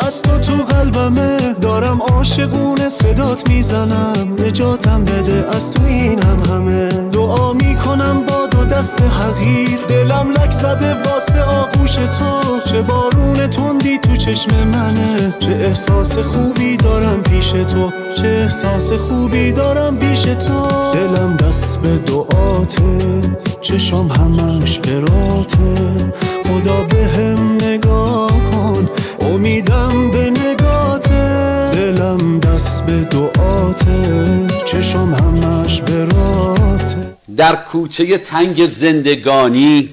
از تو قلبمه، دارم عاشقونه صدات میزنم، نجاتم بده از تو اینم همه. دعا میکنم با دو دست حقیر، دلم لک زده واسه آغوش تو. چه بارون تندی تو چشم منه، چه احساس خوبی دارم پیش تو، چه احساس خوبی دارم پیش تو. دلم دست به دعاته، چشم همش براته، خدا به هم نگاه کن، امیدم به نگاته. دلم دست به دعاته، چشم همش براته. در کوچه تنگ زندگانی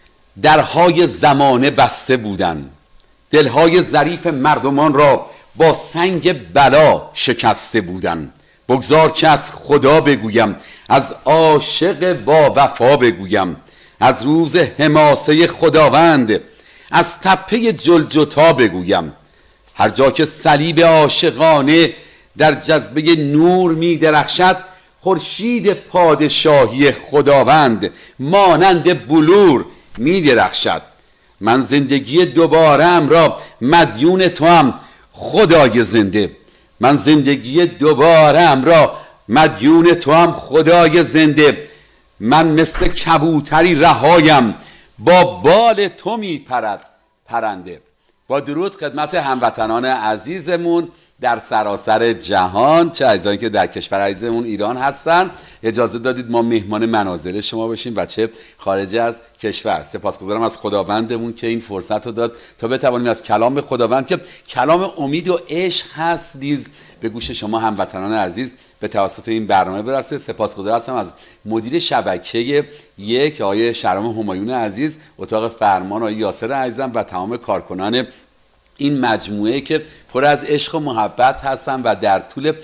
درهای زمانه بسته بودن، دلهای ظریف مردمان را با سنگ بلا شکسته بودن. بگذار که از خدا بگویم، از عاشق با وفا بگویم، از روز حماسه خداوند، از تپه جلجتا بگویم. هر جا که صلیب عاشقانه در جذبه نور می درخشد، خورشید پادشاهی خداوند مانند بلور می درخشد. من زندگی دوباره‌ام را مدیون توام خدای زنده، من زندگی دوباره‌ام را مدیون توام خدای زنده. من مثل کبوتری رهایم، با بال تو می پرد پرنده. با درود خدمت هموطنان عزیزمون در سراسر جهان، چه عزیزانی که در کشور عزیزمون ایران هستن، اجازه دادید ما مهمان منازل شما باشیم و چه خارج از کشور. سپاسگزارم از خداوندمون که این فرصت رو داد تا بتوانیم از کلام خداوند که کلام امید و عشق هست نیز به گوش شما هموطنان عزیز به توسط این برنامه برسه. سپاسگزار هستم از مدیر شبکه یک آقای شهرام همایون عزیز، اتاق فرمان آقای یاسر عزیزم و تمام کارکنان این مجموعه که پر از عشق و محبت هستن و در طول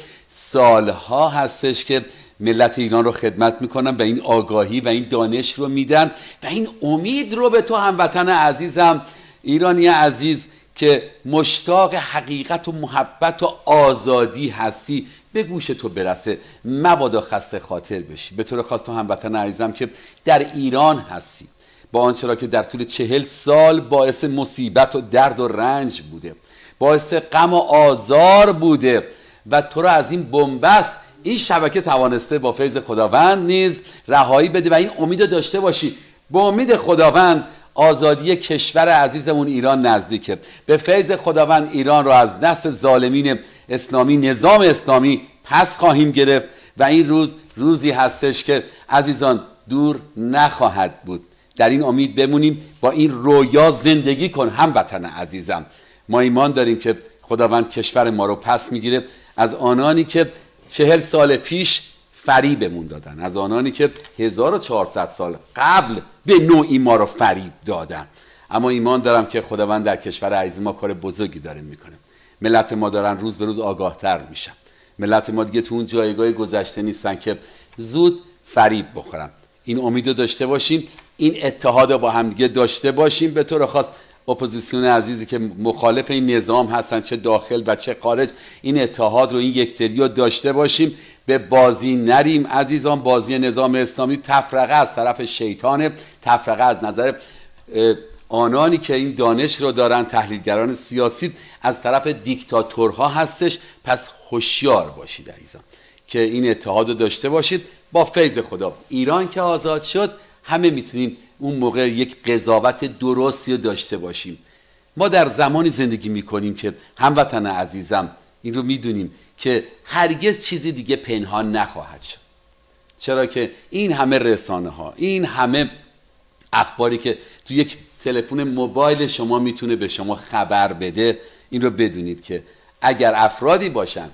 سالها هستش که ملت ایران رو خدمت میکنن و این آگاهی و این دانش رو میدن و این امید رو به تو هموطن عزیزم ایرانی عزیز که مشتاق حقیقت و محبت و آزادی هستی به گوش تو برسه. مبادا خسته خاطر بشی. به طور خاص تو هموطن عزیزم که در ایران هستی، با آنچه را که در طول 40 سال باعث مصیبت و درد و رنج بوده، باعث غم و آزار بوده و تو را از این بنبست این شبکه توانسته با فیض خداوند نیز رهایی بده و این امید داشته باشی. با امید خداوند آزادی کشور عزیزمون ایران نزدیکه. به فیض خداوند ایران را از دست ظالمین اسلامی، نظام اسلامی پس خواهیم گرفت و این روز روزی هستش که عزیزان دور نخواهد بود. در این امید بمونیم، با این رویا زندگی کن هموطن عزیزم. ما ایمان داریم که خداوند کشور ما رو پس میگیره از آنانی که 40 سال پیش فریبمون دادن، از آنانی که 1400 سال قبل به نوعی ما رو فریب دادن. اما ایمان دارم که خداوند در کشور عزیز ما کار بزرگی داره میکنه. ملت ما دارن روز به روز آگاهتر میشن. ملت ما دیگه تو اون جایگاه گذشته نیستن که زود فریب بخورن. این امیدو داشته باشیم، این اتحاد با هم دیگه داشته باشیم. به طور خاص اپوزیسیون عزیزی که مخالف این نظام هستن، چه داخل و چه خارج، این اتحاد رو، این یکتری رو داشته باشیم. به بازی نریم عزیزان. بازی نظام اسلامی تفرقه از طرف شیطانه، تفرقه از نظر آنانی که این دانش رو دارن، تحلیلگران سیاسی، از طرف دیکتاتورها هستش. پس هوشیار باشید عزیزان که این اتحاد رو داشته باشید. با فیض خدا ایران که آزاد شد، همه میتونیم اون موقع یک قضاوت درستی رو داشته باشیم. ما در زمانی زندگی میکنیم که هموطن عزیزم این رو میدونیم که هرگز چیزی دیگه پنهان نخواهد شد. چرا که این همه رسانه ها، این همه اخباری که تو یک تلفن موبایل شما میتونه به شما خبر بده، این رو بدونید که اگر افرادی باشن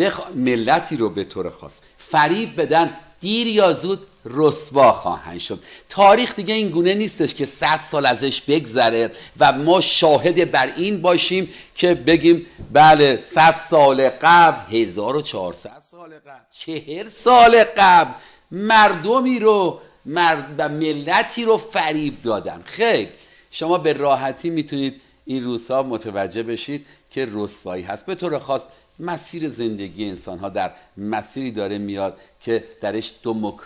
ملتی رو به طور خاص فریب بدن، دیر یا زود رسوا خواهند شد. تاریخ دیگه این گونه نیستش که 100 سال ازش بگذره و ما شاهد بر این باشیم که بگیم بله 100 سال قبل، 1400 سال قبل، 40 سال قبل مردمی رو و ملتی رو فریب دادن. خیر، شما به راحتی میتونید این روزها متوجه بشید که رسوایی هست. به طور خاص مسیر زندگی انسان ها در مسیری داره میاد که درش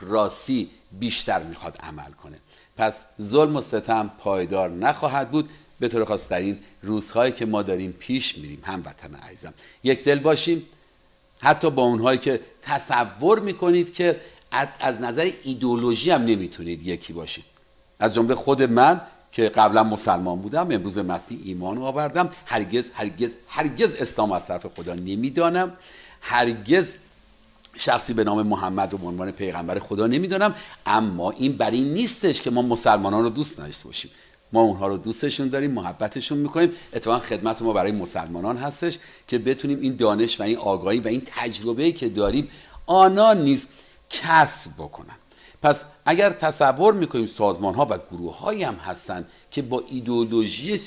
دموکراسی بیشتر میخواد عمل کنه. پس ظلم و ستم پایدار نخواهد بود. به طور خاص در این روزهایی که ما داریم پیش میریم هموطن عزیزم یک دل باشیم، حتی با اونهایی که تصور میکنید که از نظر ایدئولوژی هم نمیتونید یکی باشید. از جمله خود من که قبلا مسلمان بودم، امروز مسیح ایمان آوردم، هرگز هرگز هرگز اسلام از طرف خدا نمیدانم، هرگز شخصی به نام محمد رو به عنوان پیغمبر خدا نمیدانم. اما این بر این نیستش که ما مسلمانان رو دوست نداشته باشیم. ما اونها رو دوستشون داریم، محبتشون میکنیم. اتفاقا خدمت ما برای مسلمانان هستش که بتونیم این دانش و این آگاهی و این تجربه‌ای که داریم آنان نیز کسب بکنن. پس اگر تصور میکنیم سازمان ها و گروه هایی هم هستن که با ایدئولوژی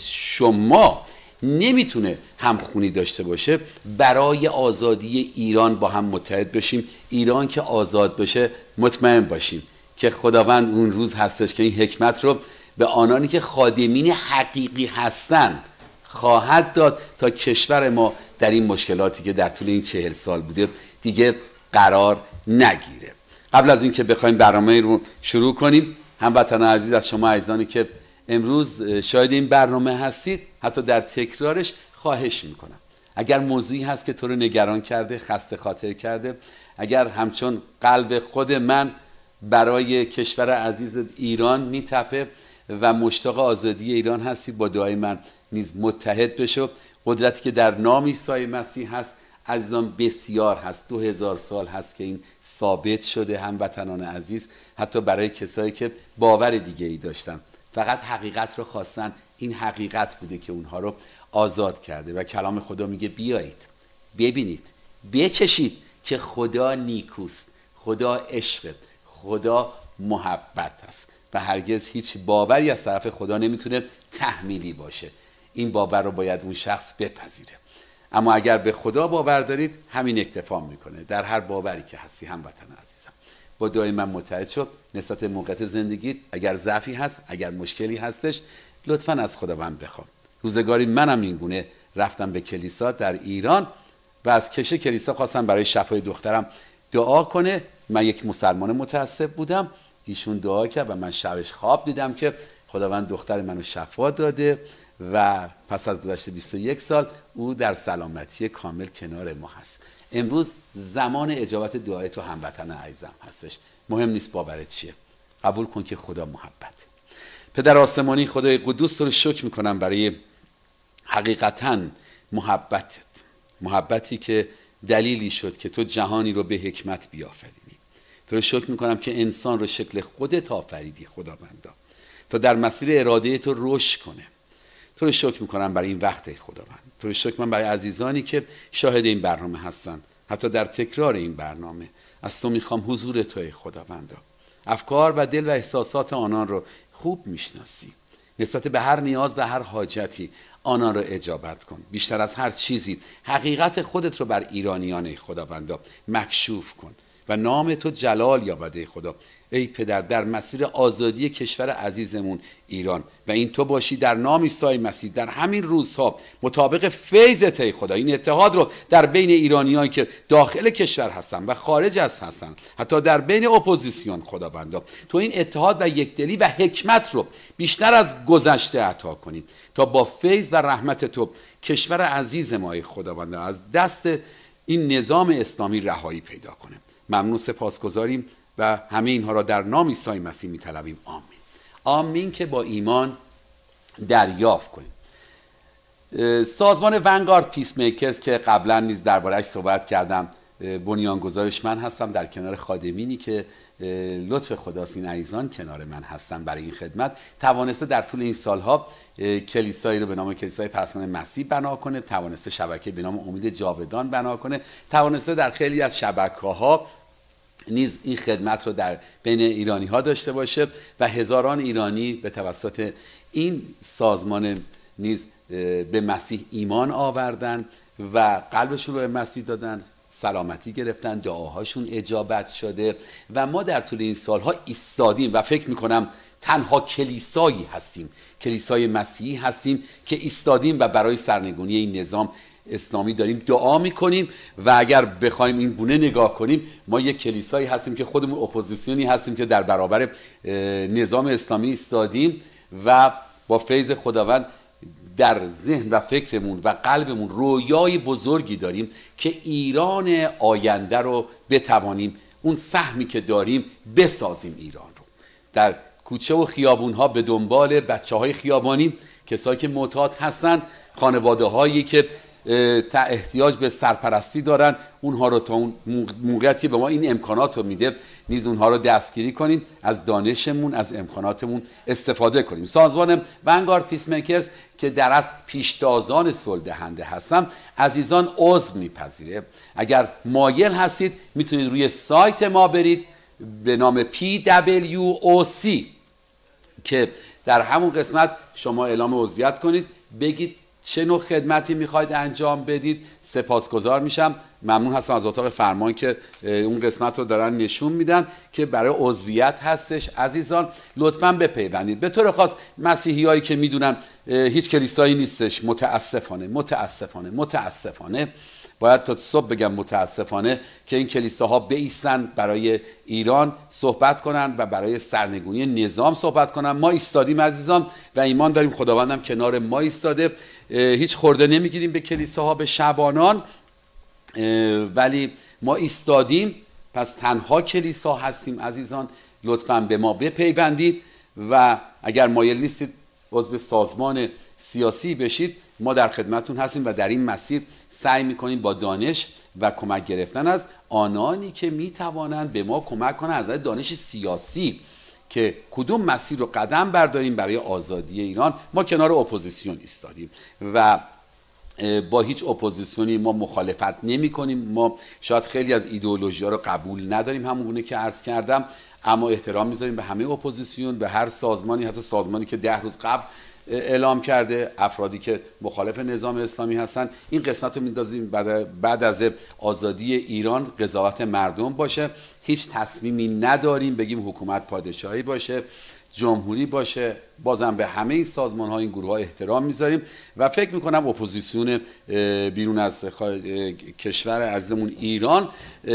شما نمیتونه همخونی داشته باشه، برای آزادی ایران با هم متحد بشیم. ایران که آزاد بشه مطمئن باشیم که خداوند اون روز هستش که این حکمت رو به آنانی که خادمین حقیقی هستند خواهد داد تا کشور ما در این مشکلاتی که در طول این 40 سال بوده دیگه قرار نگیره. قبل از اینکه بخوایم برنامه رو شروع کنیم، هموطنان عزیز، از شما عزیزانی که امروز شاید این برنامه هستید، حتی در تکرارش خواهش میکنم اگر موضوعی هست که تو رو نگران کرده، خسته خاطر کرده، اگر همچون قلب خود من برای کشور عزیز ایران میتپه و مشتاق آزادی ایران هستی، با دعای من نیز متحد بشو. قدرتی که در نام عیسی مسیح هست عزیزان بسیار هست. 2000 سال هست که این ثابت شده هموطنان عزیز، حتی برای کسایی که باور دیگه ای داشتن، فقط حقیقت رو خواستن. این حقیقت بوده که اونها رو آزاد کرده و کلام خدا میگه بیایید ببینید بچشید که خدا نیکوست، خدا عشق، خدا محبت است و هرگز هیچ باوری از طرف خدا نمیتونه تحمیلی باشه. این باور رو باید اون شخص بپذیره. اما اگر به خدا باور دارید همین اکتفا میکنه در هر باوری که هستی. هموطن عزیزم، با دعای من متحد شد نسبت موقعیت زندگیت. اگر ضعفی هست، اگر مشکلی هستش، لطفاً از خداوند بخوام. روزگاری منم این گونه رفتم به کلیسا در ایران و از کشه کلیسا خواستم برای شفای دخترم دعا کنه. من یک مسلمان متعصب بودم، ایشون دعا کرد و من شبش خواب دیدم که خداوند دختر منو شفا داده و پس از گذشت 21 سال او در سلامتی کامل کنار ما هست. امروز زمان اجابت دعای تو هموطن عزیزم هستش. مهم نیست باورت چیه، قبول کن که خدا محبت. پدر آسمانی، خدای قدوس، تو رو شکر میکنم برای حقیقتاً محبتت، محبتی که دلیلی شد که تو جهانی رو به حکمت بیافرینی. تو رو شکر میکنم که انسان رو شکل خودت آفریدی خداوندا تا در مسیر اراده تو رشد کنه. تو رو شکر میکنم برای این وقت خداوند. تو رو شکر من برای عزیزانی که شاهد این برنامه هستن، حتی در تکرار این برنامه. از تو میخوام حضور توی خداوندا. افکار و دل و احساسات آنان رو خوب میشناسی. نسبت به هر نیاز و هر حاجتی آنان رو اجابت کن. بیشتر از هر چیزی حقیقت خودت رو بر ایرانیان خداوندا مکشوف کن و نام تو جلال یابد خدا. ای پدر، در مسیر آزادی کشور عزیزمون ایران و این تو باشی در نام عیسی مسیح در همین روزها مطابق فیضت ای خدا این اتحاد رو در بین ایرانیانی که داخل کشور هستن و خارج از هستن، حتی در بین اپوزیسیون، خداوندا تو این اتحاد و یکدلی و حکمت رو بیشتر از گذشته عطا کنید تا با فیض و رحمت تو کشور عزیز ما ای خداوندا از دست این نظام اسلامی رهایی پیدا کنه. ممنون، سپاسگزاریم و همه اینها را در نام عیسی مسیح می‌طلبیم. آمین. آمین که با ایمان دریافت کنیم. سازمان ونگارد پیس میکرز که قبلا نیز درباره‌اش صحبت کردم، بنیانگذارش من هستم در کنار خادمینی که لطف خداست این عزیزان کنار من هستن برای این خدمت. توانسته در طول این سالها کلیسایی رو به نام کلیسای پرستان مسیح بنا کنه، توانسته شبکه به نام امید جاودان بنا کنه، توانسته در خیلی از شبکه‌ها نیز این خدمت رو در بین ایرانی ها داشته باشه و هزاران ایرانی به توسط این سازمان نیز به مسیح ایمان آوردن و قلبشون رو به مسیح دادن، سلامتی گرفتن، دعاهاشون اجابت شده و ما در طول این سالها ایستادیم و فکر میکنم تنها کلیسایی هستیم، کلیسای مسیحی هستیم که ایستادیم و برای سرنگونی این نظام اسلامی داریم دعا میکنیم. و اگر بخوایم این گونه نگاه کنیم، ما یک کلیسایی هستیم که خودمون اپوزیسیونی هستیم که در برابر نظام اسلامی ایستادیم و با فیض خداوند در ذهن و فکرمون و قلبمون رویای بزرگی داریم که ایران آینده رو بتوانیم اون سهمی که داریم بسازیم ایران رو. در کوچه و خیابون‌ها به دنبال بچه‌های خیابانی، کسایی که معتاد هستن، خانواده‌هایی که احتیاج به سرپرستی دارن، اونها رو تا اون موقعیتی به ما این امکانات رو میده نیز اونها رو دستگیری کنیم، از دانشمون، از امکاناتمون استفاده کنیم. سازمان ونگارد پیس میکرز که در اصل پیشتازان صلح دهنده هستن، عزیزان عضو میپذیره. اگر مایل هستید میتونید روی سایت ما برید به نام PWOC که در همون قسمت شما اعلام عضویت کنید، بگید چه نوع خدمتی میخواید انجام بدید. سپاسگزار میشم، ممنون هستم از اتاق فرمان که اون قسمت رو دارن نشون میدن که برای عضویت هستش. عزیزان لطفاً بپیوندید. به طور خاص مسیحی هایی که میدونن هیچ کلیسایی نیستش، متاسفانه باید تا صبح بگم متاسفانه که این کلیساها بایستن برای ایران صحبت کنن و برای سرنگونی نظام صحبت کنن. ما ایستادیم عزیزان و ایمان داریم خداوندم کنار ما ایستاده. هیچ خورده نمیگیریم به کلیساها، به شبانان، ولی ما ایستادیم. پس تنها کلیسا هستیم عزیزان. لطفاً به ما بپیوندید و اگر مایل نیستید عضو سازمان سیاسی بشید، ما در خدمتون هستیم و در این مسیر سعی میکنیم با دانش و کمک گرفتن از آنانی که میتوانند به ما کمک کنند از دانش سیاسی که کدوم مسیر رو قدم برداریم برای آزادی ایران. ما کنار اپوزیسیون ایستادیم و با هیچ اپوزیسیونی ما مخالفت نمی کنیم. ما شاید خیلی از ایدئولوژی ها رو قبول نداریم همونگونه که عرض کردم، اما احترام میذاریم به همه اپوزیسیون، به هر سازمانی، حتی سازمانی که 10 روز قبل اعلام کرده، افرادی که مخالف نظام اسلامی هستن. این قسمت رو میندازیم بعد از آزادی ایران قضاوت مردم باشه. هیچ تصمیمی نداریم بگیم حکومت پادشاهی باشه، جمهوری باشه. بازم به همه این سازمان ها، این گروه ها احترام میذاریم و فکر میکنم اپوزیسیون بیرون از کشور عزیزمون ایران،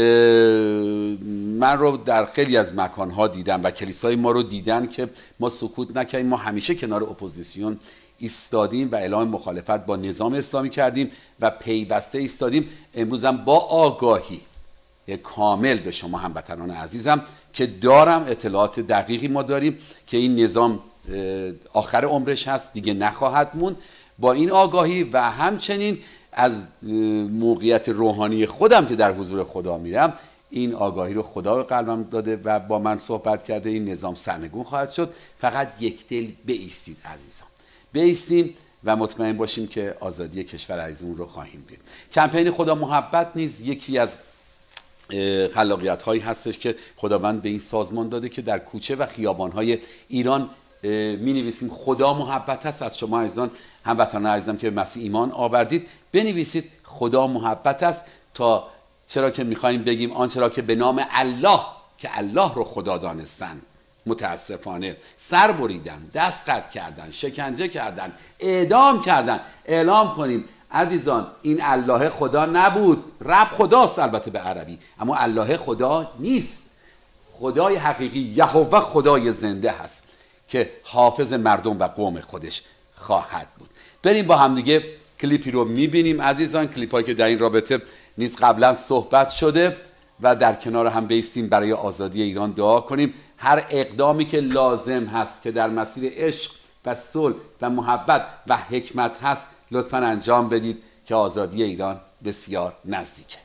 من رو در خیلی از مکان ها دیدم و کلیسای ما رو دیدن که ما سکوت نکردیم. ما همیشه کنار اپوزیسیون ایستادیم و اعلام مخالفت با نظام اسلامی کردیم و پیوسته ایستادیم. امروز هم با آگاهی کامل به شما هموطنان عزیزم که دارم اطلاعات دقیقی ما داریم که این نظام آخر عمرش هست، دیگه نخواهد موند. با این آگاهی و همچنین از موقعیت روحانی خودم که در حضور خدا میرم، این آگاهی رو خدا به قلبم داده و با من صحبت کرده. این نظام سرنگون خواهد شد. فقط یک دل بایستید عزیزان، بایستیم و مطمئن باشیم که آزادی کشور عزیزمون رو خواهیم دید. کمپین خدا محبت نیز یکی از خلاقیت هایی هستش که خداوند به این سازمان داده که در کوچه و خیابان های ایران می نویسیم خدا محبت است. از شما عزیزان، هموطنان عزیزم که به مسیح ایمان آوردید، بنویسید خدا محبت است، تا چرا که میخوایم بگیم آنچرا که به نام الله، که الله رو خدا دانستن، متاسفانه سر بریدن، دست قطع کردن، شکنجه کردن، اعدام کردن. اعلام کنیم عزیزان این الله خدا نبود. رب خداست البته به عربی، اما الله خدا نیست. خدای حقیقی یهوه خدای زنده هست که حافظ مردم و قوم خودش خواهد بود. بریم با همدیگه کلیپی رو میبینیم عزیزان، کلیپایی که در این رابطه نیز قبلا صحبت شده و در کنار هم بیستیم برای آزادی ایران دعا کنیم. هر اقدامی که لازم هست که در مسیر عشق و صلح و محبت و حکمت هست لطفاً انجام بدید که آزادی ایران بسیار نزدیکه.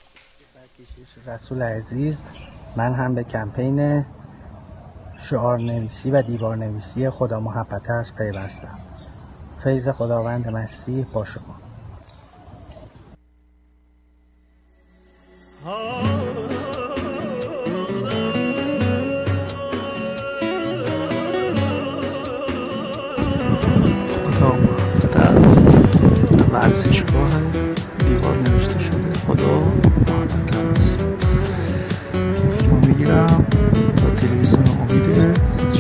رسول عزیز، من هم به کمپین شعار نویسی و دیوار نویسی خدا محبت است پیوستم. فیض خداوند مسیح با شما. خدا محبت است. ورزشگاه دیوار نوشته شده خدا محبت است. فیلمو میگیرم با تلویزیون امیده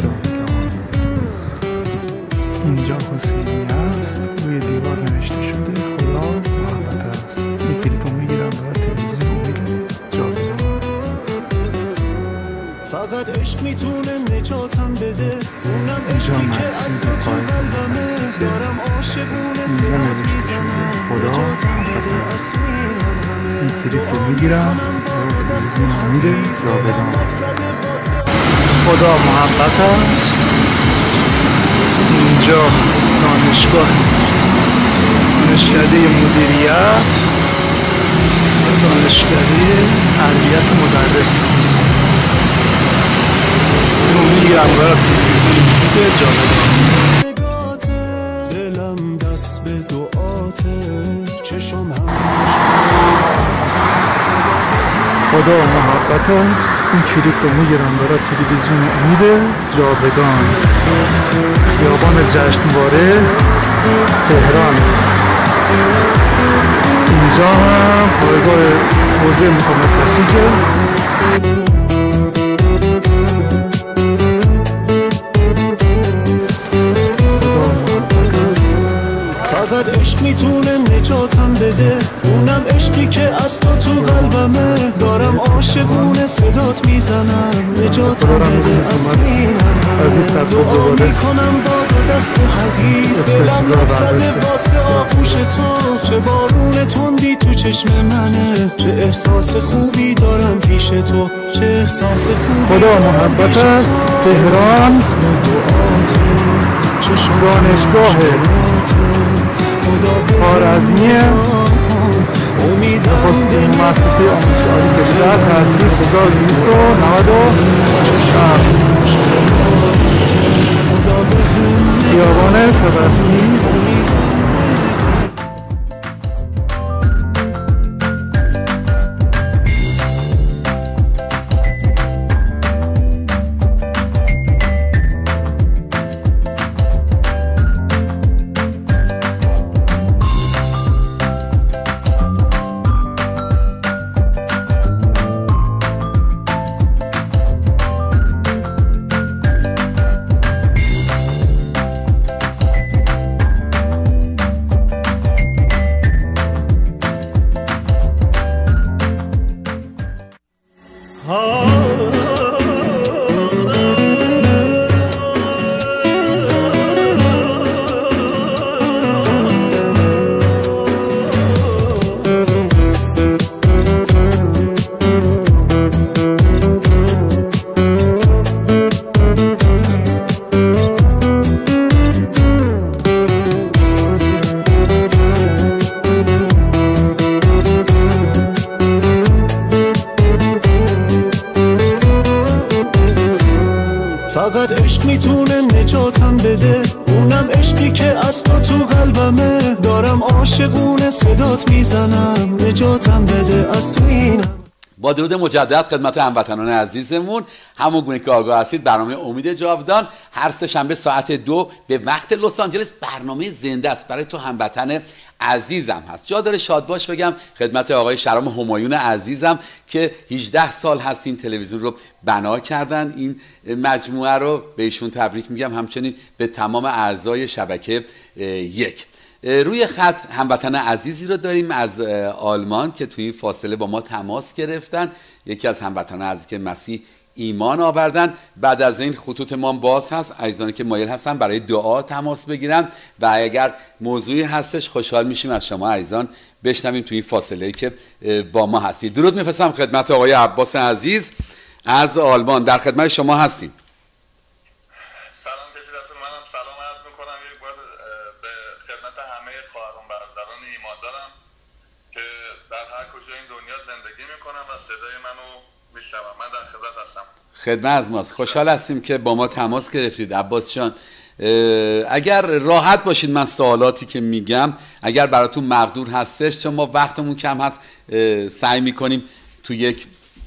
اینجا حسینی است، روی دیوار نوشته شده خدا محبت است. این فیلمو میگیرم با تلویزیون امیده جاویدان. فقط عشق میتونه نجاتم بده، اون اینجا مسجد قائم مسیحیه، اینجا نوشته شده خدا محبت است. این کلیپ رو میگیرم تلویزیون امید جاودان. خدا محبت است. اینجا دانشگاه، دانشکده مدیریت، دانشکده تربیت مدرس است. اینو میگیرم برای تلویزیون امید جاودان. دلم دست به دعاته، چشم هم خدا محبت است. این کلیپ رو میگیرم برای تلویزیون امید جاودان، خیابان جشنواره، تهران. اینجا هم پایگاه حوزه مقاومت بسیجه. فقط عشق میتونه نجاتم بده، اونم عشقی که از تو قلبمه. دارم عاشقونه صدات میزنم، نجاتم بده از تو اینم. دعا میکنم با دست حقیر، دلم نکزده واسه آغوش تو. چه بارون تندی تو چشم منه، چه احساس خوبی دارم پیش تو، چه احساس خوبی. خدا محبت است. تهران، دانشگاه خوارزمیه، نخستین مؤسسه آموزش عالی کشور، تأسیس 1297، خیابان طبرسی. فقط عشق میتونه نجاتم بده، اونم عشقی که از تو قلبمه. دارم عاشقونه صدات میزنم، نجاتم بده از تو اینم. با درود مجدد خدمت هموطنان عزیزمون، همون گونه که آگاه هستید برنامه امید جاودان هر سه شنبه ساعت 2 به وقت لس آنجلس برنامه زنده است برای تو هموطن عزیزم هست. جا داره شادباش بگم خدمت آقای شرام همایون عزیزم که 18 سال هست این تلویزیون رو بنا کردن. این مجموعه رو بهشون تبریک میگم، همچنین به تمام اعضای شبکه یک. روی خط هموطن عزیزی رو داریم از آلمان که توی این فاصله با ما تماس گرفتن. یکی از هموطنان عزیزی که مسیح ایمان آوردن. بعد از این خطوط ما باز هست، عزیزانی که مایل هستن برای دعا تماس بگیرن و اگر موضوعی هستش خوشحال میشیم از شما عزیزان بشنویم توی این فاصله که با ما هستید. درود میفرستم خدمت آقای عباس عزیز از آلمان، در خدمت شما هستیم. سلام کشید، منم سلام عرض میکنم یک بار به خدمت همه خواهران برادران ایمان دارم که در هر کجای این دنیا زندگی میکنم و صدای منو میشنوم. من در خدمت هستم. خدمت از ماست. خوشحال هستیم که با ما تماس گرفتید عباس جان. اگر راحت باشید من سوالاتی که میگم اگر براتون مقدور هستش، چون ما وقتمون کم هست سعی میکنیم تو یک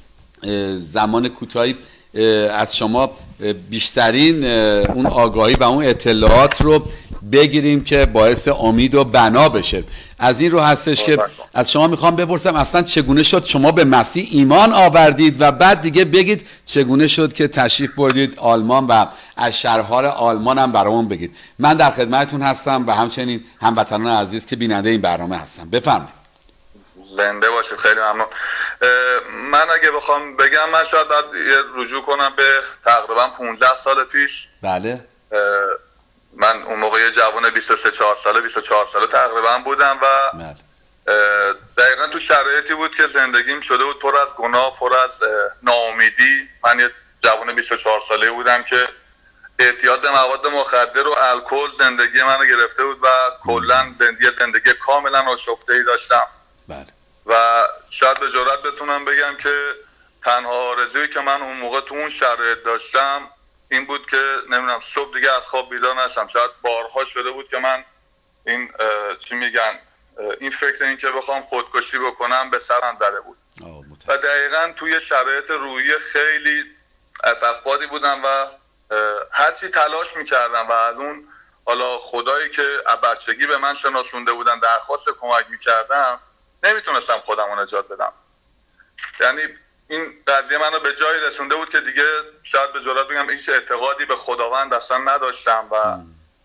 زمان کوتاهی از شما بیشترین اون آگاهی و اون اطلاعات رو بگیریم که باعث امید و بنا بشه. از این رو هستش که از شما میخوام بپرسم اصلا چگونه شد شما به مسیح ایمان آوردید و بعد دیگه بگید چگونه شد که تشریف بردید آلمان و از شهرهای آلمان هم برامون بگید. من در خدمتتون هستم و همچنین هموطنان عزیز که بیننده این برنامه هستم. بفرمایید. زنده باشید. خیلی ممنون. من اگه بخوام بگم من شاید باید رجوع کنم به تقریبا 15 سال پیش. بله. من اون موقع جوان 24 ساله تقریبا بودم و دقیقا تو شرایطی بود که زندگیم شده بود پر از گناه، پر از ناامیدی. من یه جوان 24 ساله بودم که اعتیاد به مواد مخدر و الکل زندگی منو گرفته بود و کلا زندگی کاملا آشفته‌ای داشتم. بله. و شاید به جرئت بتونم بگم که تنها آرزویی که من اون موقع تو اون شرایط داشتم این بود که نمیدونم صبح دیگه از خواب بیدار نشم. شاید بارها شده بود که من این این فکر این که بخوام خودکشی بکنم به سرم زده بود. و دقیقاً توی شرایط روحی خیلی اسفباری بودم و هرچی تلاش میکردم و از اون حالا خدایی که بچگی به من شناسونده بودن درخواست کمک میکردم نمیتونستم خودم رو نجات بدم. یعنی این قضیه منو به جایی رسونده بود که دیگه شاید به جرات بگم هیچ اعتقادی به خداوند اصلا نداشتم و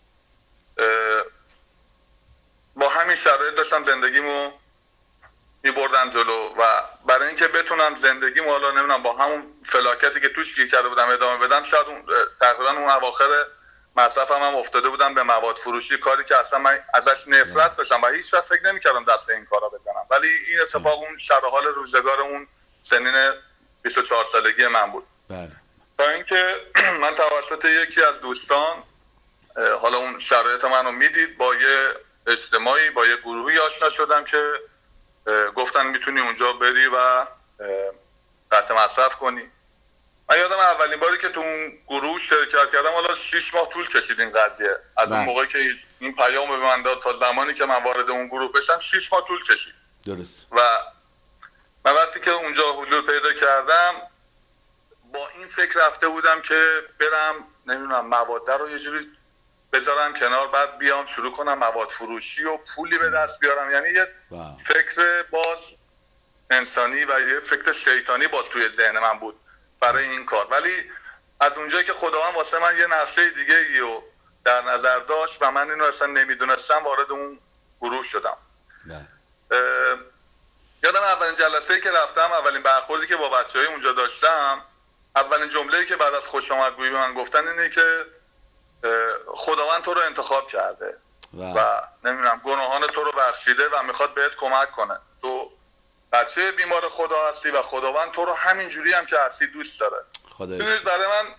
با همین شرایط داشتم زندگیمو میبردم جلو و برای اینکه بتونم زندگیمو حالا نمیدونم با همون فلاکتی که توش گیر کرده بودم ادامه بدم، شاید تقریبا اون اواخر مصرفم هم افتاده بودم به مواد فروشی، کاری که اصلا من ازش نفرت داشتم و هیچ وقت فکر نمی‌کردم دست به این کارا بزنم. ولی این اتفاق اون شب حال روزگار اون سنین 24 سالگی من بود. بله. تا اینکه من توسط یکی از دوستان حالا اون شرایط منو میدید، با یه اجتماعی با یه گروهی آشنا شدم که گفتن میتونی اونجا بری و قطع مصرف کنی. من یادم اولین باری که تو اون گروه شرکت کردم حالا 6 ماه طول کشید این قضیه. از اون موقعی که این پیام به من داد تا زمانی که من وارد اون گروه بشم 6 ماه طول کشید. درست. و من وقتی که اونجا حضور پیدا کردم با این فکر رفته بودم که برم نمیدونم مواد رو یه جوری بذارم کنار، بعد بیام شروع کنم مواد فروشی و پولی به دست بیارم. یعنی یه فکر باز انسانی و یه فکر شیطانی باز توی ذهن من بود برای این کار. ولی از اونجایی که خداوند واسه من یه نقشه دیگه ای رو در نظر داشت و من اینو اصلا نمیدونستم وارد اون گروه شدم. یادم اولین جلسه‌ای که رفتم، اولین برخوردی که با بچه‌های اونجا داشتم، اولین جمله‌ای که بعد از خوش آمدگویی به من گفتن اینه که خداوند تو رو انتخاب کرده و نمیدونم گناهان تو رو بخشیده و میخواد بهت کمک کنه. تو بچه بیمار خدا هستی و خداوند تو رو همین جوری هم که هستی دوست داره. برای من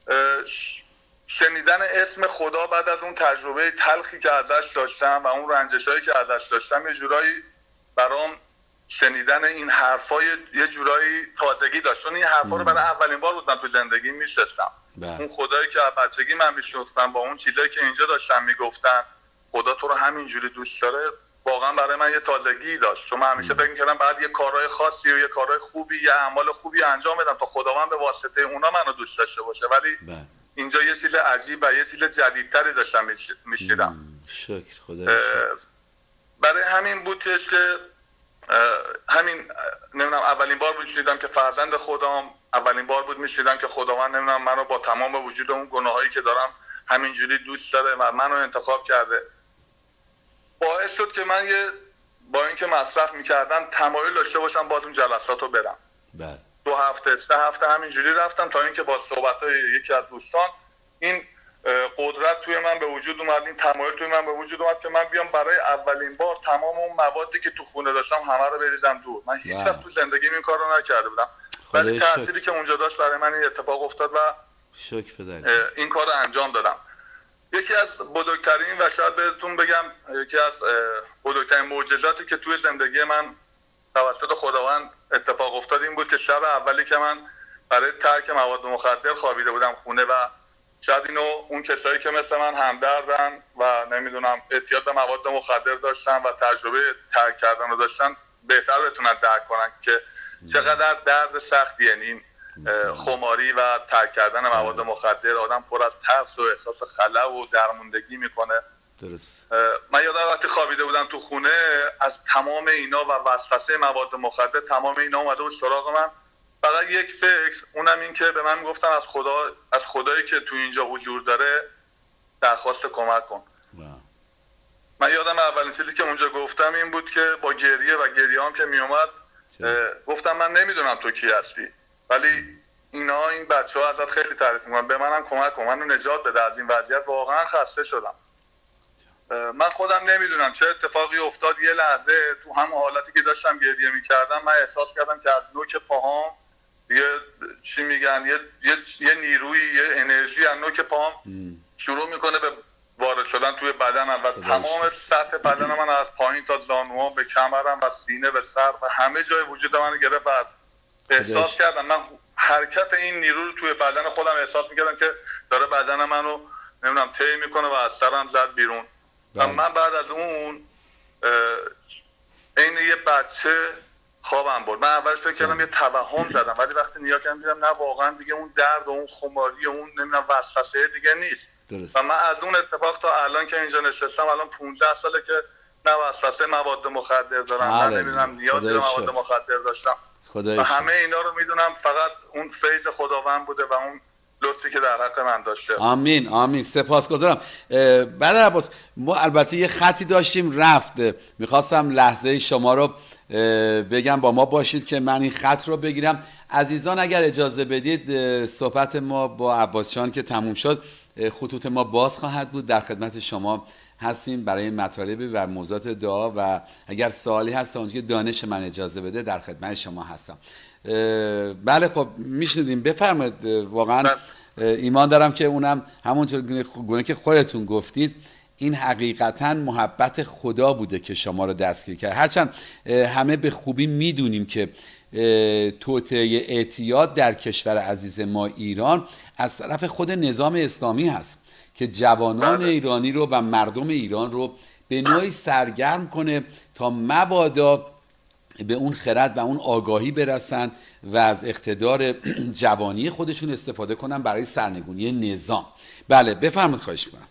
شنیدن اسم خدا بعد از اون تجربه تلخی که ازش داشتم و اون رنجشایی که ازش داشتم یه جورایی برام شنیدن این حرفای یه جورایی تازگی داشت. چون این حرفا رو برای اولین بار بودم تو زندگی میشستم. اون خدایی که از بچگی من میشناختم با اون چیزایی که اینجا داشتن میگفتن خدا تو رو همینجوری دوست داره، واقعا برای من یه تازگی داشت. چون من همیشه فکر می‌کردم بعد یه کارهای خاصی و یه کارهای خوبی یا اعمال خوبی انجام بدم تا خداوند به واسطه اونا منو دوست داشته باشه. ولی اینجا یه چیز عجیب و یه چیز جدیدتری داشتم میشیدم. شکر خدا. برای همین بود که همین نمیدونم اولین بار بود می‌شنیدم که فرزند خدام، اولین بار بود می‌شنیدم که خداوند نمیدونم منو با تمام وجود اون گناهایی که دارم همینجوری دوست داره و منو انتخاب کرده. باعث شد که من با اینکه مصرف می‌کردم تمایل داشته باشم باز اون جلساتو برم. 2 هفته 3 هفته همینجوری رفتم تا اینکه با صحبت‌های یکی از دوستان این قدرت توی من به وجود اومد، این تمایل توی من به وجود اومد که من بیام برای اولین بار تمام اون موادی که تو خونه داشتم همه رو بریزم دور. من هیچ وقت تو زندگیم این کارو نکرده بودم. ولی تأثیری که اونجا داشت برای من این اتفاق افتاد و این کار رو انجام دادم. یکی از بزرگترین و شاید بهتون بگم یکی از بزرگترین معجزاتی که توی زندگی من توسط خداوند اتفاق افتاد این بود که شب اولی که من برای ترک مواد مخدر خوابیده بودم خونه و شاید اینو اون کسایی که مثل من همدردن و نمیدونم اعتیاد به مواد مخدر داشتن و تجربه ترک کردن رو داشتن بهتر بتونن درک کنن که چقدر درد سختی این خماری و ترک کردن مواد مخدر آدم پر از ترس و احساس خلا و درموندگی میکنه. درست. من یادم وقتی خوابیده بودم تو خونه از تمام اینا و وسوسه مواد مخدر تمام اینا اومده بود سراغ من. فقط یک فکر، اونم این که به من میگفتن از خدایی که تو اینجا حضور داره درخواست کمک کن. من یادم اولین چیزی که اونجا گفتم این بود که با گریه و گریه‌ام که میومد گفتم من نمیدونم تو کی هستی، ولی اینا این بچه‌ها ازت خیلی تعریف میکنن، به منم کمک کن، منو نجات بده از این وضعیت، واقعا خسته شدم. من خودم نمیدونم چه اتفاقی افتاد، یه لحظه تو همون حالتی که داشتم گریه میکردم من احساس کردم که از نوک پاهام چی میگن یه نیروی، یه انرژی از نوک پاهام شروع میکنه به وارد شدن توی بدنم و تمام سطح بدن من از پایین تا زانوام به کمرم و سینه به سر و همه جای وجود من گرفت و از احساس کردم من حرکت این نیرو رو توی بدن خودم احساس میکردم که داره بدن منو نمیدونم طی میکنه و از سرم زد بیرون. و من بعد از اون این یه بچه خوابم برد. من اولش فکر کردم یه توهم زدم، ولی وقتی نگاه کردم دیدم نه، واقعا دیگه اون درد و اون خماری و اون نمیدونم وسوسه دیگه نیست. و من از اون اتفاق تا الان که اینجا نشستم، الان 15 ساله که نه وسوسه مواد مخدر دارم، نه نمیدونم نیاز به مواد مخدر داشتم و همه اینا رو میدونم فقط اون فیض خداوند بوده و اون لطفی که در حق من داشته. آمین آمین، سپاسگزارم. برادر عباس، ما البته یه خطی داشتیم رفت، میخواستم لحظه شما رو بگم با ما باشید که من این خط رو بگیرم. عزیزان اگر اجازه بدید صحبت ما با عباس جان که تموم شد، خطوط ما باز خواهد بود، در خدمت شما هستیم برای مطالب و موضوعات دعا و اگر سوالی هست اونجا که دانش من اجازه بده در خدمت شما هستم. بله خب میشنیدیم، بفرمایید. واقعا ایمان دارم که اونم همونطور گونه که خودتون گفتید این حقیقتا محبت خدا بوده که شما رو دستگیر کرد. هرچند همه به خوبی میدونیم که توطئه اعتیاد در کشور عزیز ما ایران از طرف خود نظام اسلامی هست که جوانان ایرانی رو و مردم ایران رو به نوعی سرگرم کنه تا مبادا به اون خرد و اون آگاهی برسن و از اقتدار جوانی خودشون استفاده کنن برای سرنگونی نظام. بله بفرمایید، خواهش می‌کنم.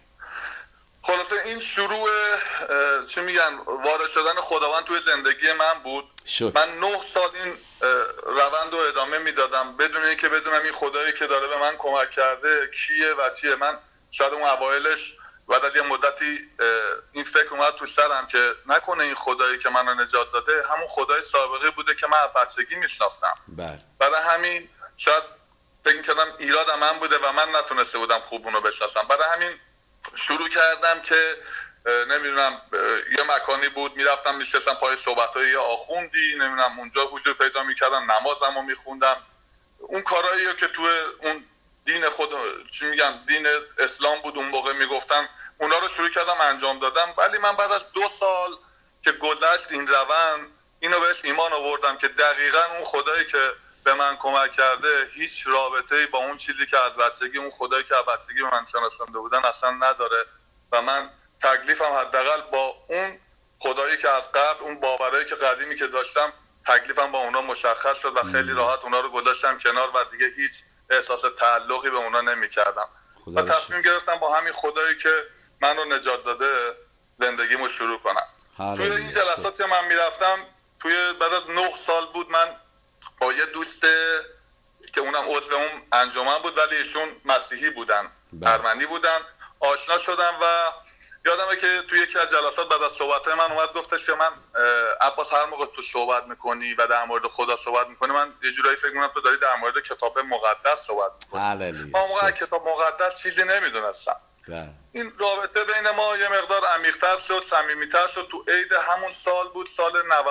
خلاصه این شروع چی میگن وارد شدن خداوند توی زندگی من بود. من 9 سال این روند رو ادامه میدادم بدون اینکه بدونم این خدایی که داره به من کمک کرده کیه و چیه. من شاید اون اوایلش بعد از یه مدتی این فکر اومد تو سرم که نکنه این خدایی که منو نجات داده همون خدای سابقه بوده که من از بچگی میشناختم. برای همین شاید فکر می‌کردم ایراد من بوده و من نتونسته بودم خوب اونو بشناسم. برای همین شروع کردم که نمیدونم یه مکانی بود میرفتم میشستم پای صحبت‌های یه آخوندی، نمیدونم اونجا حضور پیدا میکردم، نمازمو میخوندم، اون کارهایی که تو اون دین خود چی میگن دین اسلام بود اون موقع میگفتن، اونا رو شروع کردم انجام دادم. ولی من بعد از 2 سال که گذشت این روند اینو بهش ایمان آوردم که دقیقاً اون خدایی که به من کمک کرده هیچ رابطه‌ای با اون چیزی که از بچگی اون خدایی که از بچگی من شناسنده بودن اصلا نداره و من تکلیفم حداقل با اون خدایی که از قبل اون باورایی که قدیمی که داشتم تکلیفم با اونا مشخص شد و خیلی راحت اونا رو گذاشتم کنار و دیگه هیچ احساس تعلقی به اونا نمی‌کردم و تصمیم گرفتم با همین خدایی که منو نجات داده زندگیمو شروع کنم. توی این جلسات که من میرفتم توی بعد از 9 سال بود من با یه دوست که اونم عضو اون انجمن بود ولی ایشون مسیحی بودن، ارمنی بودن، آشنا شدم و یادمه که توی یکی از جلسات بعد از صحبت‌های من اومد گفتش که من عباس هر موقع تو صحبت میکنی و در مورد خدا صحبت میکنی من یه جورایی فکر می‌کنم تو داری در مورد کتاب مقدس صحبت میکنی. من موقع کتاب مقدس چیزی نمیدونستم. این رابطه بین ما یه مقدار عمیق‌تر شد، صمیمیتر شد. تو عید همون سال بود، سال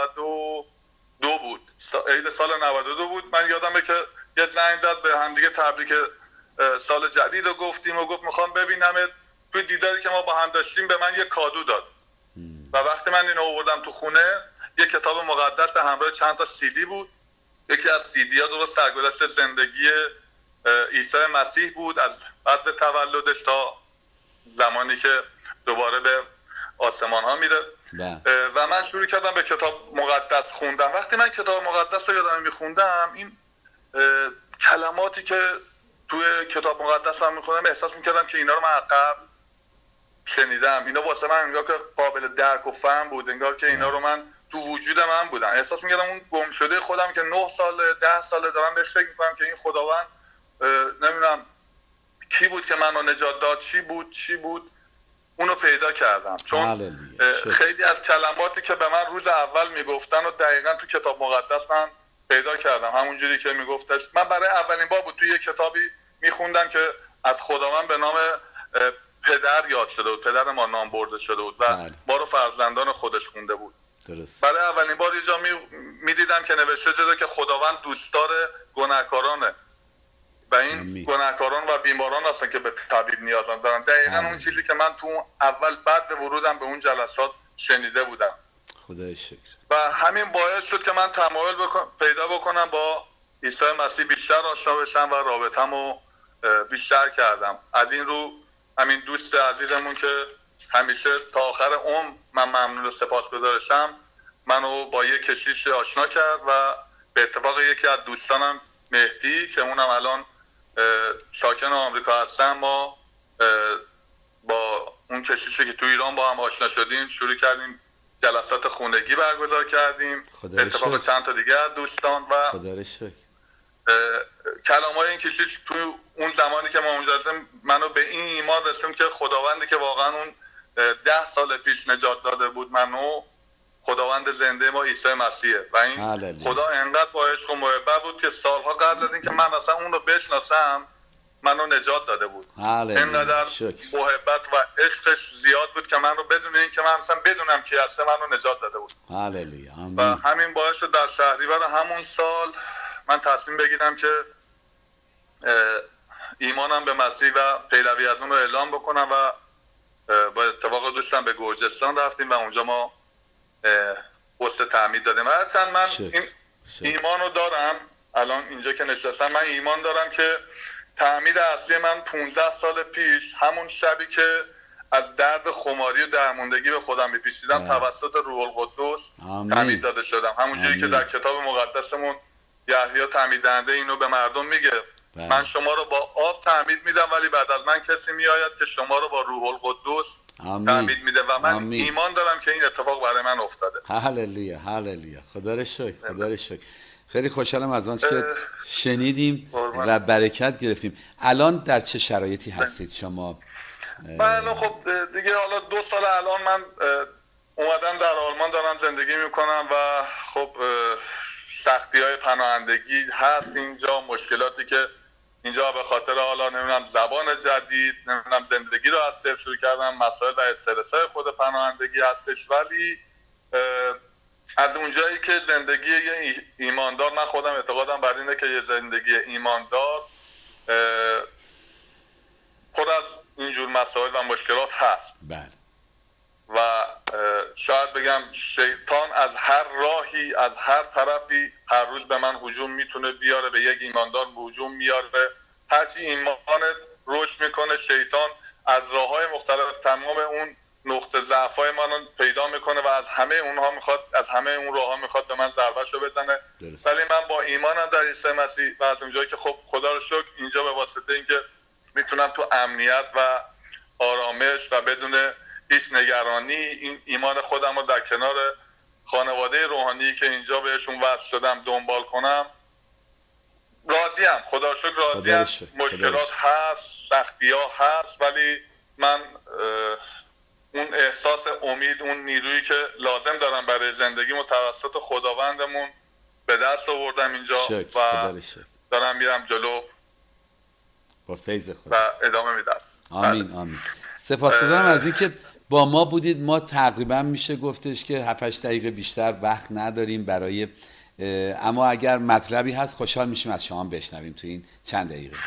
92 بود، عید سال 92 بود. من یادمه که یه زنگ زد به همدیگه تبریک سال جدید رو گفتیم و گفت میخوام ببینمت. توی دیداری که ما با هم داشتیم به من یه کادو داد و وقتی من اینو آوردم تو خونه یه کتاب مقدس به همراه چند تا CD بود. یکی از CD ها درست سرگذشت زندگی عیسی مسیح بود از بعد تولدش تا زمانی که دوباره به آسمان ها میره و من شروع کردم به کتاب مقدس خوندم. وقتی من کتاب مقدس رو یادم میخوندم این کلماتی که توی کتاب مقدس هم میخوندم احساس میکردم که اینا رو من قبل شنیدم، اینا واسه من انگار که قابل درک و فهم بود، انگار که اینا رو من تو وجود من بودن. احساس میکردم اون گم شده خودم که 9 سال 10 سال دارم بهش فکر میکنم که این خداوند نمیدونم کی بود که منو نجات داد، چی بود اونو پیدا کردم. چون خیلی از کلماتی که به من روز اول میگفتن و دقیقاً تو کتاب مقدس من پیدا کردم. همونجوری که میگفتش، من برای اولین بار بود توی یه کتابی میخوندم که از خداوند به نام پدر یاد شده بود، پدر ما نام برده شده بود و ما رو فرزندان خودش خونده بود. درست. برای اولین بار یه جا میدیدم که نوشته شده که خداوند دوستدار گناهکارانه و این گناهکاران و بیماران هستن که به طبیب نیاز دارن. دقیقاً اون چیزی که من تو اول بعد به ورودم به اون جلسات شنیده بودم. خدای شکر. و همین باعث شد که من تمایل پیدا بکنم با عیسی مسیح بیشتر آشنا بشم و رابطه‌مو بیشتر کردم. از این رو همین دوست عزیزمون که همیشه تا آخر عمر من ممنون و سپاسگزارشم، منو با یک کشیش آشنا کرد و به اتفاق یکی از دوستانم مهدی که اونم الان ساکن آمریکا هستن، ما با اون کشیشی که تو ایران با هم آشنا شدیم شروع کردیم جلسات خونگی برگزار کردیم. اتفاق چند تا دیگه از دوستان و کلامای این کشیش تو اون زمانی که ما اونجا هستیم منو به این ایمان رسیم که خداوندی که واقعا اون 10 سال پیش نجات داده بود منو، خداوند زنده ما عیسی مسیحه و این خدا انقدر با عشق و محبت بود که سالها قبل از این که من اصلا اون رو بشناسم منو نجات داده بود. اینقدر محبت و عشقش زیاد بود که من رو بدون این که من اصلا بدونم کی هسته منو نجات داده بود. هللویا. و همین باعث شد در شهریور همون سال من تصمیم بگیرم که ایمانم به مسیح و پیروی از اون رو اعلام بکنم و با اتفاق دوستم به گرجستان رفتیم و اونجا ما پست تعمید دادیم. هرچند من این ایمان رو دارم، الان اینجا که نشستم من ایمان دارم که تعمید اصلی من 15 سال پیش همون شبی که از درد خماری و درموندگی به خودم میپیچیدم توسط روح القدس تعمید داده شدم. همونجوری که در کتاب مقدسمون یحیی تعمید دهنده اینو به مردم میگه، من شما رو با آب تعمید میدم ولی بعد از من کسی میآید که شما رو با روح القدس تعمید میده و من ایمان دارم که این اتفاق برای من افتاده. هللویا هللویا. خدا رو شکر، خدا رو شکر. خیلی خوشحالم از آنچه که شنیدیم و برکت گرفتیم. الان در چه شرایطی هستید شما؟ من خب دیگه حالا 2 سال الان من اومدم در آلمان دارم زندگی میکنم و خب سختی‌های پناهندگی هست اینجا، مشکلاتی که اینجا به خاطر حالا نمیدونم زبان جدید، نمیدونم زندگی رو از صفر شروع کردم، مسائل و استرس‌های خود پناهندگی هستش. ولی از اونجایی که زندگی یه ایماندار، من خودم اعتقادم بر اینه که یه زندگی ایماندار پر از اینجور مسائل و مشکلات هست. بله. و شاید بگم شیطان از هر راهی، از هر طرفی هر روز به من هجوم میتونه بیاره، به یک ایماندار هجوم میاره. هرچی ایمانت رشد میکنه شیطان از راههای مختلف تمام اون نقطه ضعفای منو پیدا میکنه و از همه اونها میخواد، از همه اون راهها میخواد به من ضربهشو بزنه. ولی من با ایمانم در عیسی مسیح و از اونجایی که خب خدا رو شکر اینجا به واسطه اینکه میتونم تو امنیت و آرامش و بدون هیچ نگرانی این ایمان خودم رو در کنار خانواده روحانی که اینجا بهشون وصل شدم دنبال کنم. راضیم، خدا رو شکر راضیم. مشکلات هست، سختی ها هست، ولی من اون احساس امید، اون نیرویی که لازم دارم برای زندگی توسط خداوندمون به دست آوردم اینجا و دارم میرم جلو با فیض خدا و ادامه میدم. آمین آمین. سپاسگزارم از اینکه با ما بودید. ما تقریبا میشه گفتش که 7-8 دقیقه بیشتر وقت نداریم برای اما اگر مطلبی هست خوشحال میشیم از شما بشنویم تو این چند دقیقه.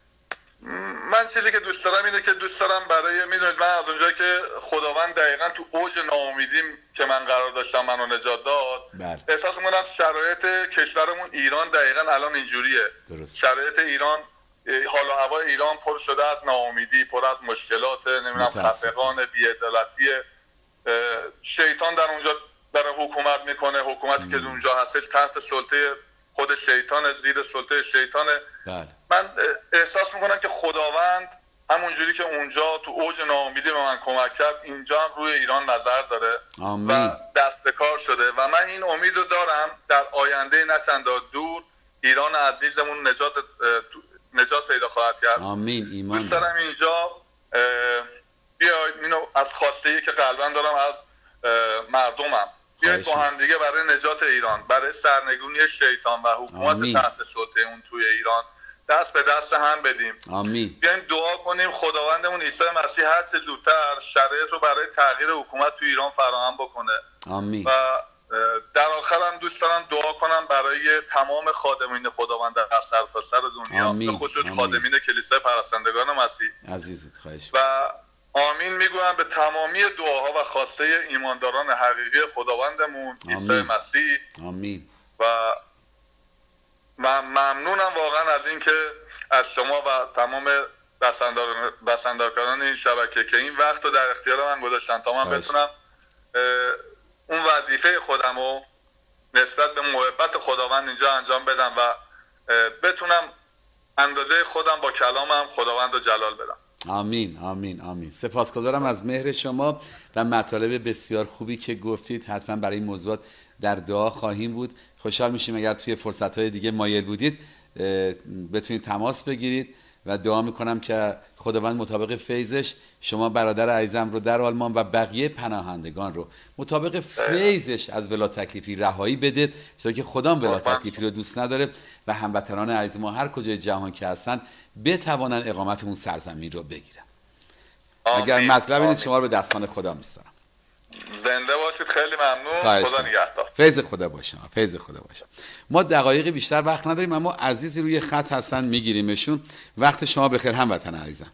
من چیزی که دوست دارم اینه که دوست دارم برای، میدونید من از اونجایی که خداوند دقیقاً تو اوج ناامیدیم که من قرار داشتم منو نجات داد، احساس می‌کنم شرایط کشورمون ایران دقیقاً الان اینجوریه. شرایط ایران، حال و هوای ایران پر شده از ناامیدی، پر از مشکلات، نمیدونم خفقان، بی‌عدالتی. شیطان در اونجا داره حکومت میکنه، حکومتی که اونجا هستش تحت سلطه خود شیطان، زیر سلطه شیطانه. من احساس میکنم که خداوند همونجوری که اونجا تو اوج ناامیدی به من کمک کرد اینجا هم روی ایران نظر داره و دست به کار شده و من این امید رو دارم در آینده نه چندان دور ایران عزیزمون نجات پیدا خواهد کرد. آمین. ایمان دوست دارم اینجا بیاید، اینو از خواسته‌ای که قلبا دارم از مردمم، بیایید با هم دیگه برای نجات ایران، برای سرنگونی شیطان و حکومت تحت سلطه اون توی ایران دست به دست هم بدیم. آمین. بیایم دعا کنیم خداوندمون عیسی مسیح هر چه زودتر شرایط رو برای تغییر حکومت توی ایران فراهم بکنه. آمین. و در آخر هم دوست دارم دعا کنم برای تمام خادمین خداوند در سرتاسر دنیا، به خصوص خادمین کلیسای پرستندگان مسیح. عزیزت خواهش. و آمین میگویم به تمامی دعاها و خواسته ایمانداران حقیقی خداوندمون عیسی مسیح. آمین. و ممنونم واقعا از اینکه از شما و تمام دستاندرکاران این شبکه که این وقت رو در اختیار من گذاشتن تا من بتونم اون وظیفه خودم رو نسبت به محبت خداوند اینجا انجام بدم و بتونم اندازه خودم با کلامم خداوند رو جلال بدم. آمین آمین آمین. سپاسگزارم از مهر شما و مطالب بسیار خوبی که گفتید. حتما برای این موضوعات در دعا خواهیم بود. خوشحال میشیم اگر توی فرصت‌های دیگه مایل بودید بتونید تماس بگیرید و دعا میکنم که خداوند مطابق فیضش شما برادر عزیزم رو در آلمان و بقیه پناهندگان رو مطابق فیضش از ولا تکلیفی رهایی بده، چرا که خدا ولا تکلیفی رو دوست نداره و هموطنان عزیز ما هر کجای جهان که هستن بتوانن اقامت اون سرزمین رو بگیرن. اگر مطلبی نیست شما رو به دستان خدا میسپارم. زنده باشید. خیلی ممنون. خدا نگهدار. فیض خدا باشه. فیض خدا باشه. ما دقایق بیشتر وقت نداریم اما عزیزی روی خط هستن میگیریمشون. وقت شما بخیر هموطن عزیزم.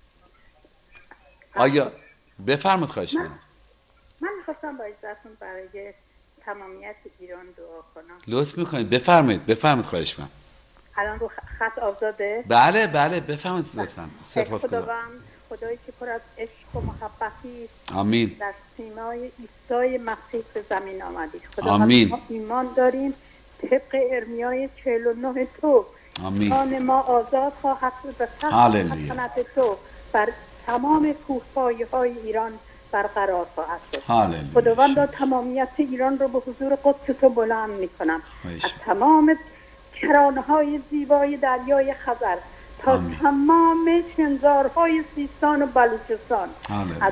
آیا بفرمایید. خواهش می‌کنم. من می‌خواستم با اجازهتون برای تمامیت ایران دعا کنم. لطف می‌کنید. بفرمایید خواهش می‌کنم. الان رو خط آزاده؟ بله بفرمایید لطفاً. سپاسگزارم. خدایی که پر از عشق و محبتی آمین. در سیمای عیسی مسیح به زمین آمدی. خدا آمین. ما ایمان داریم طبق ارمیای 49 تو آمین. جان ما آزاد خواهد شد و سلطنت تو بر تمام کوهپایه‌های ایران برقرار خواهد شد. خداوند تمامیت ایران رو به حضور قدس تو بلند می‌کنم. از تمام کرانه‌های زیبای دریای خزر تا تمام شنزارهای سیستان و بلوچستان، از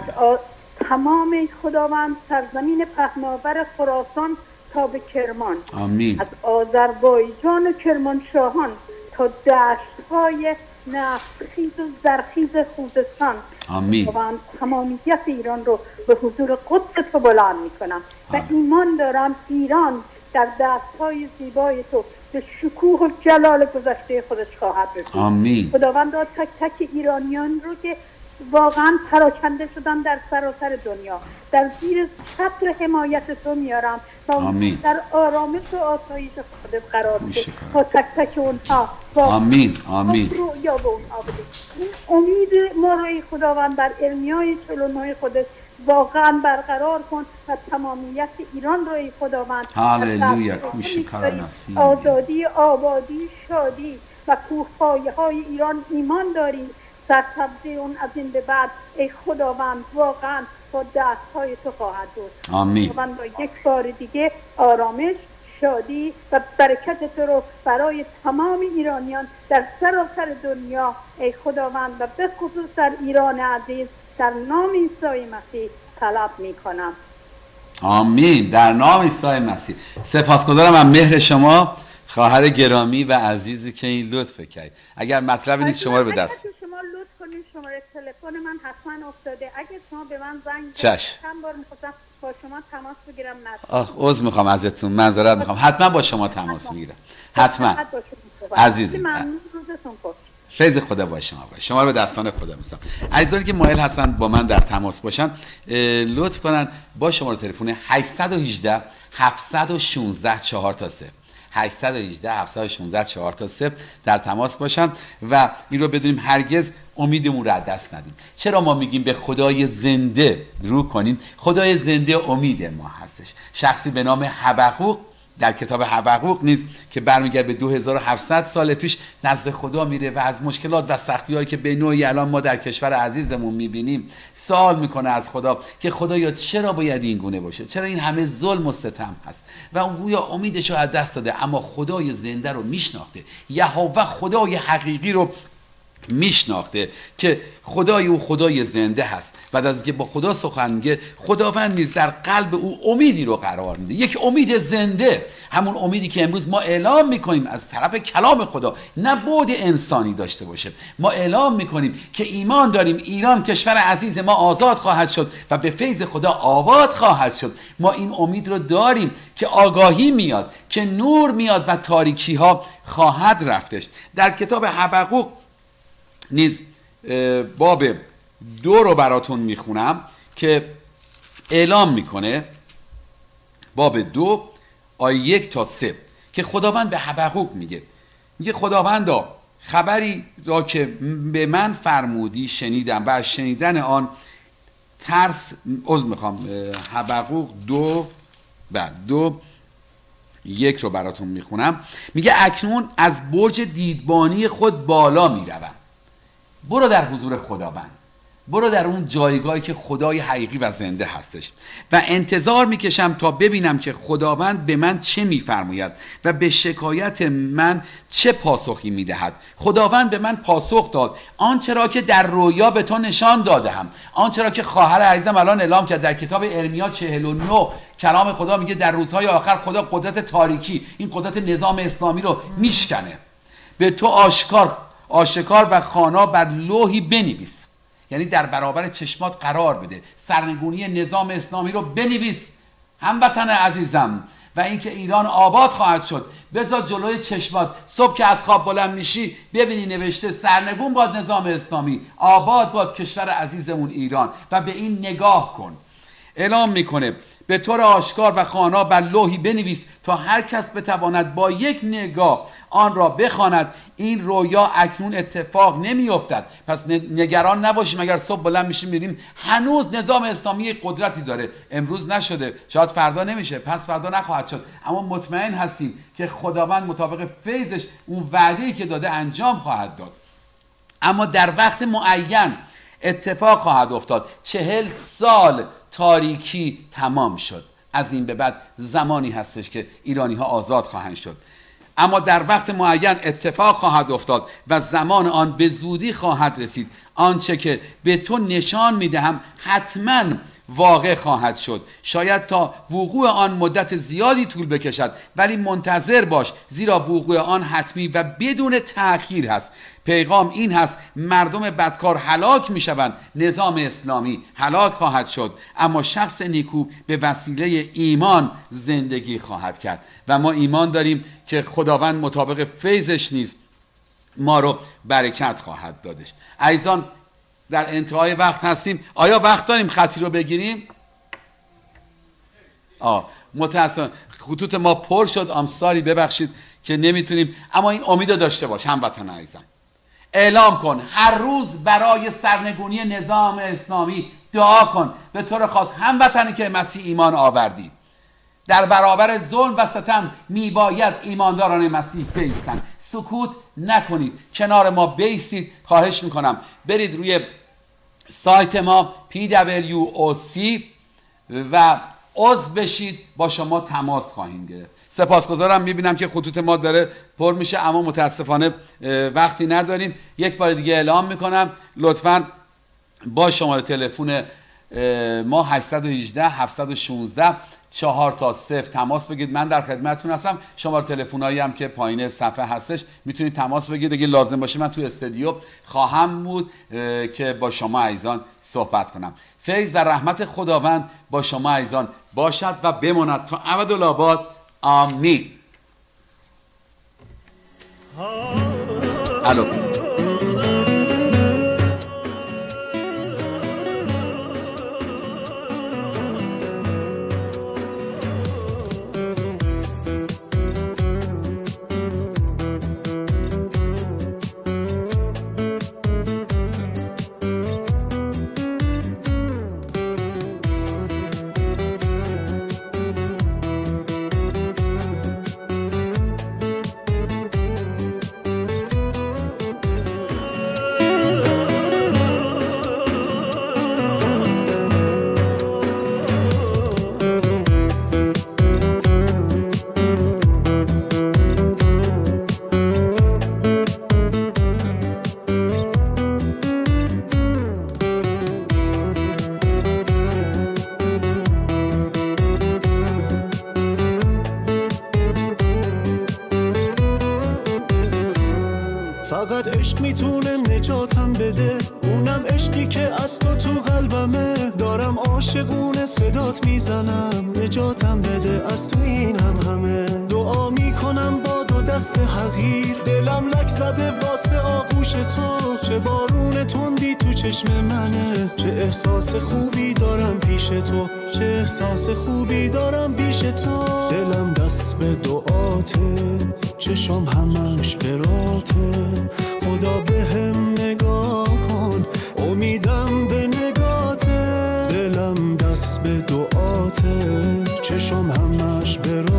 تمام خداوند سرزمین پهناور خراسان تا به کرمان، از آذربایجان و کرمانشاهان تا دشت‌های نفتخیز و زرخیز خوزستان، خداوند تمامیت ایران رو به حضور قدس تو بلند میکنم و ایمان دارم ایران در دست‌های زیبای تو به شکوه و جلال گذشته خودش خواهد رسید. آمین. خداوند تک تک ایرانیان رو که واقعا پراکنده شدن در سراسر دنیا در زیر چتر حمایت تو میارم تا در آرامش و آسایش خودت قرار بده تا تک تک اونها آمین رؤیا به اونها بده. این امید ما رو خداوند در ارمیای 49 خودت واقعا برقرار کن و تمامیت ایران رو ای خداوند هاللویا کوشی کارناسی آزادی، آبادی، شادی و کوهپایه‌های ایران ایمان داریم سرسبزی اون از این به بعد ای خداوند واقعا با دست‌های تو خواهد بود. آمین. خداوند با یک بار دیگه آرامش، شادی و برکت تو رو برای تمام ایرانیان در سراسر دنیا ای خداوند و به خصوص در ایران عزیز در نام عیسی مسیح طلب میکنم. آمین. در نام عیسی مسیح. سپاسگزارم از مهر شما خواهر گرامی و عزیزی که این لطف کرد. اگر مطلبی نیست شما رو به دست شما لطف کنید شماره تلفن من حتما افتاده. اگه شما به من زنگ چند بار می‌خواستم با شما تماس بگیرم عذر میخوام ازتون، معذرت میخوام. حتما با شما تماس میگیرم. حتما. عزیزم. روزتون خوش. فیض خدا با شما باشه. شما رو به دستان خدا میسپارم. عزیزانی که مایل هستن با من در تماس باشن لطف کنن با شماره تلفن 818 716 4 تا 0 818 716 4 تا 0 در تماس باشن و این رو بدونیم هرگز امیدمون رو از دست ندیم. چرا ما میگیم به خدای زنده رو کنیم؟ خدای زنده امید ما هستش. شخصی به نام حبقوق در کتاب حبقوق نیز که برمیگرده به 2700 سال پیش نزد خدا میره و از مشکلات و سختی‌هایی که به نوعی الان ما در کشور عزیزمون میبینیم سوال میکنه از خدا که خدایا چرا باید این گونه باشه؟ چرا این همه ظلم و ستم هست؟ و اون گویا امیدش رو از دست داده، اما خدای زنده رو میشناخته. یهوه خدای حقیقی رو میشناخته که خدای او خدای زنده هست. بعد از اینکه با خدا سخن میگه، خداوند نیز در قلب او امیدی رو قرار میده، یک امید زنده، همون امیدی که امروز ما اعلام میکنیم از طرف کلام خدا، نه بعد انسانی داشته باشه. ما اعلام میکنیم که ایمان داریم ایران کشور عزیز ما آزاد خواهد شد و به فیض خدا آباد خواهد شد. ما این امید رو داریم که آگاهی میاد، که نور میاد و تاریکی ها خواهد رفتش. در کتاب حبقوق نیز باب 2 رو براتون میخونم که اعلام میکنه، باب 2 آیه 1 تا 3 که خداوند به حبقوق میگه خداوندا خبری را که به من فرمودی شنیدم و از شنیدن آن ترس حبقوق 2 1 رو براتون میخونم. میگه اکنون از برج دیدبانی خود بالا میروم. برو در حضور خداوند، برو در اون جایگاهی که خدای حقیقی و زنده هستش و انتظار میکشم تا ببینم که خداوند به من چه میفرماید و به شکایت من چه پاسخی میدهد. خداوند به من پاسخ داد آنچه را که در رویا به تو نشان دادم، آنچه را که خواهر عزیزم الان اعلام کرد در کتاب ارمیا 49. کلام خدا میگه در روزهای آخر خدا قدرت تاریکی، این قدرت نظام اسلامی رو میشکنه. به تو آشکار و خوانا بر لوحی بنویس، یعنی در برابر چشمات قرار بده، سرنگونی نظام اسلامی رو بنویس هموطن عزیزم، و اینکه ایران آباد خواهد شد. بذار جلوی چشمات، صبح که از خواب بلند میشی ببینی نوشته سرنگون باد نظام اسلامی، آباد باد کشور عزیزمون ایران، و به این نگاه کن. اعلام میکنه به طور آشکار و خوانا بر لوحی بنویس تا هر کس بتواند با یک نگاه آن را بخواند. این رویا اکنون اتفاق نمی افتد، پس نگران نباشیم. اگر صبح بلند میشیم میریم هنوز نظام اسلامی قدرتی داره، امروز نشده، شاید فردا نمیشه، پس فردا نخواهد شد، اما مطمئن هستیم که خداوند مطابق فیضش اون وعده‌ای که داده انجام خواهد داد. اما در وقت معین اتفاق خواهد افتاد. 40 سال تاریکی تمام شد، از این به بعد زمانی هستش که ایرانی ها آزاد خواهند شد. اما در وقت معین اتفاق خواهد افتاد و زمان آن به زودی خواهد رسید. آنچه که به تو نشان میدهم حتما واقع خواهد شد. شاید تا وقوع آن مدت زیادی طول بکشد، ولی منتظر باش، زیرا وقوع آن حتمی و بدون تأخیر هست. پیغام این هست مردم بدکار هلاک می شوند، نظام اسلامی هلاک خواهد شد، اما شخص نیکو به وسیله ایمان زندگی خواهد کرد. و ما ایمان داریم که خداوند مطابق فیضش نیز ما رو برکت خواهد دادش. عزیزان در انتهای وقت هستیم. آیا وقت داریم خطی رو بگیریم؟ متاسفم خطوط ما پر شد، آمساری ببخشید که نمیتونیم، اما این امید رو داشته باش هموطن عزیزم. اعلام کن هر روز برای سرنگونی نظام اسلامی دعا کن. به طور خاص هموطنی که مسیح ایمان آوردی، در برابر ظلم و ستم میباید ایمانداران مسیح بایستند. سکوت نکنید، کنار ما بایستید. خواهش میکنم برید روی سایت ما PWOC و عضو بشید، با شما تماس خواهیم گرفت. سپاسگزارم. میبینم که خطوط ما داره پر میشه، اما متاسفانه وقتی نداریم. یک بار دیگه اعلام میکنم لطفاً با شماره تلفن ما 818 716 4 تا 0 تماس بگید. من در خدمتتون هستم. شماره تلفنایی هم که پایین صفحه هستش میتونید تماس بگید. اگه لازم باشه من تو استودیو خواهم بود که با شما عزیزان صحبت کنم. فیض و رحمت خداوند با شما عزیزان باشد و بماند تا ابدالآباد. آمین. الو فقط عشق میتونه نجاتم بده، اونم عشقی که از تو قلبمه. دارم عاشقونه صدات میزنم، نجاتم بده از تو این همه. دعا میکنم با دو دست حقیر، دلم لک زده واسه آغوش تو. چه بارون تندی تو چشم منه، چه احساس خوبی دارم پیش تو، چه احساس خوبی دارم پیش تو. دلم دست به دعاته، چشم همش براته. خدا به هم نگاه کن، امیدم به نگاته. دلم دست به دعاته، چشم همش براته.